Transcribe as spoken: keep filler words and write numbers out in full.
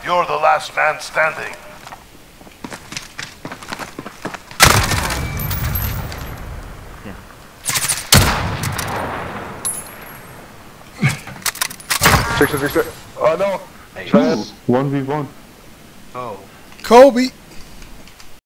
You're the last man standing. Six, six, six. Oh no! Hey. one v one. Oh. Kobe.